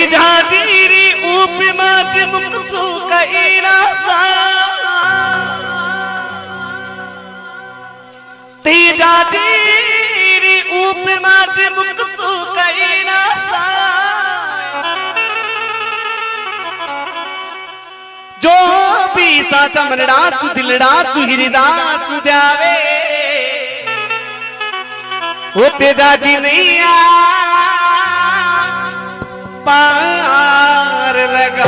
जाजीरी उपमा मुक्सु कईरा सा ती जाजीरी उपमा मुक्सु कईरा सा जो भी साचा मनड़ा सु दिलड़ा सु हिरदा सु द्यावे वो तेजा जी नहीं पार लगा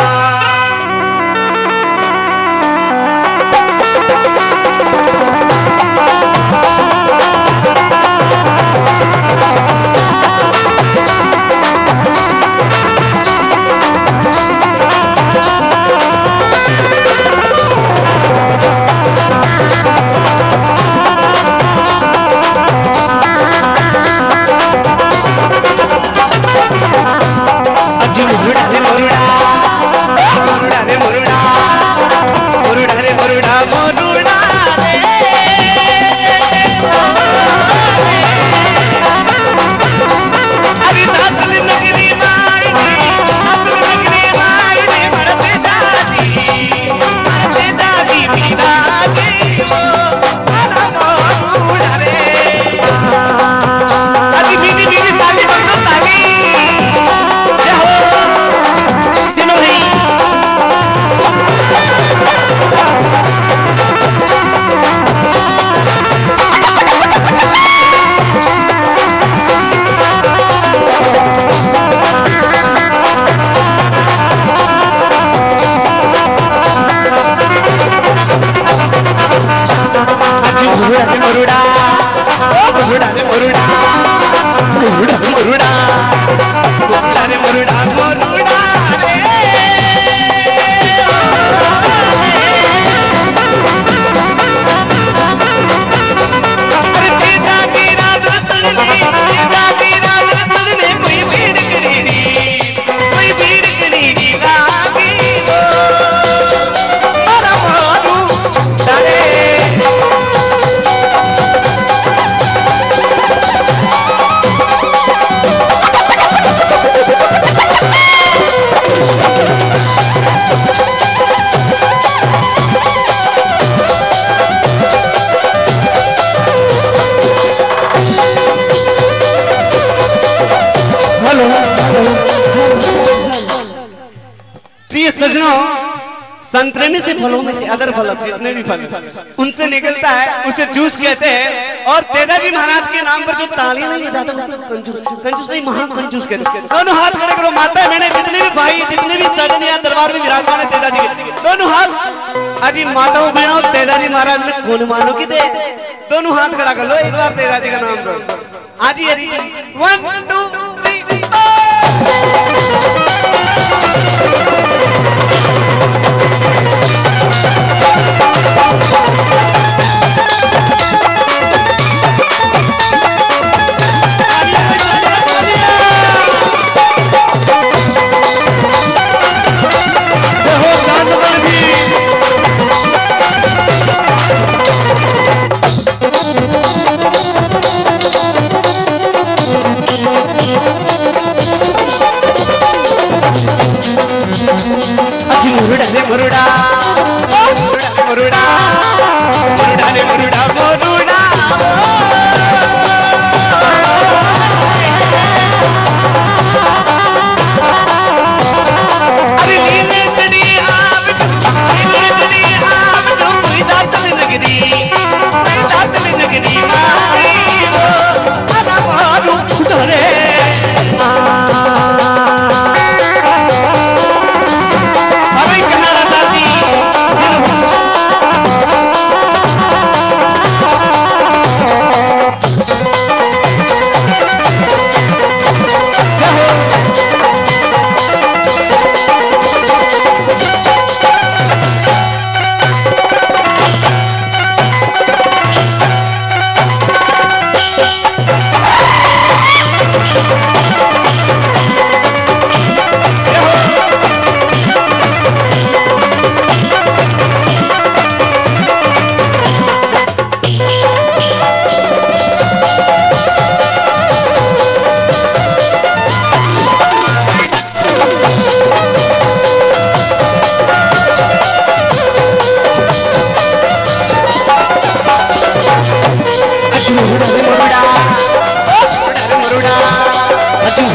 संतरे से फलों में से अदर फल जितने भी फल उनसे निकलता है उसे जूस कहते हैं। और तेजा जी महाराज के नाम पर जो तालियां नहीं जाता उसे कंजूस कंजूस नहीं महा कंजूस कहते हैं। दोनों हाथ खड़े करो। माता मैंने जितने भी भाई जितने भी सजन या दरबार में विराजमान है तेजा जी के दोनों हाथ अजी माताओं बहनों तेजा जी महाराज में कौन मानो की दे दोनों हाथ खड़ा कर लो एक बार तेजा जी का नाम लो। आजी आजी 1 2 मुरुड़ा मुरुड़ा मुरुड़ा ने मुरुड़ा मुरुड़ा अरे नीले चढ़ी आप जो कोई दातल नगरी मारी वो आना मारू डरे अरे कन्ना दादी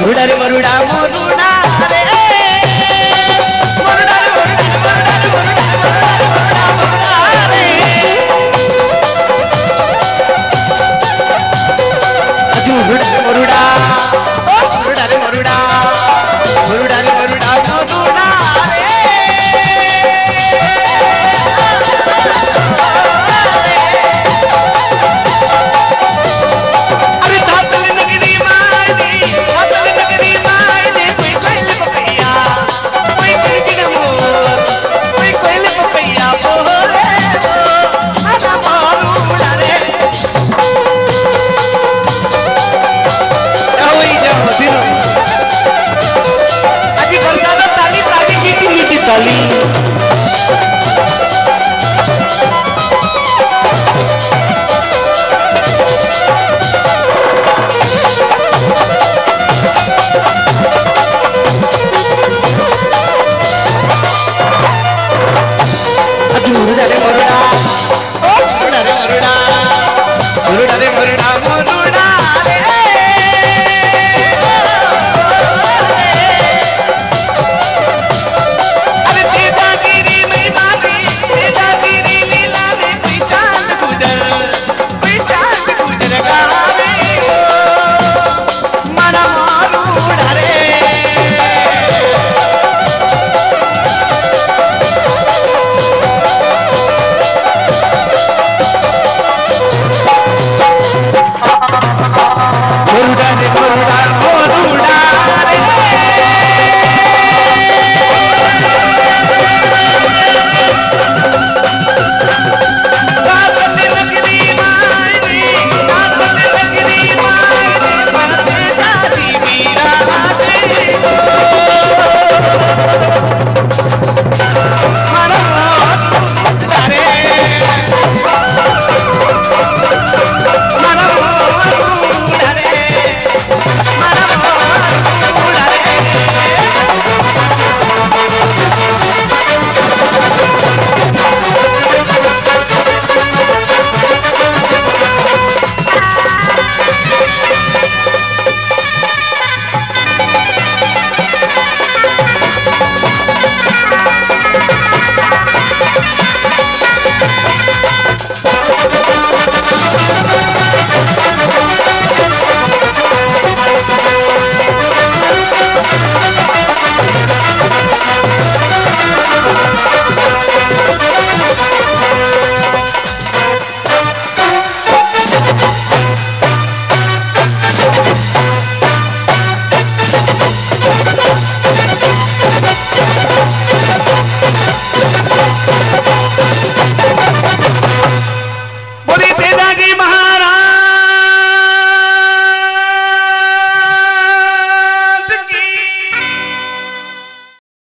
मरुड़ा रे मरुड़ा मोरुड़ा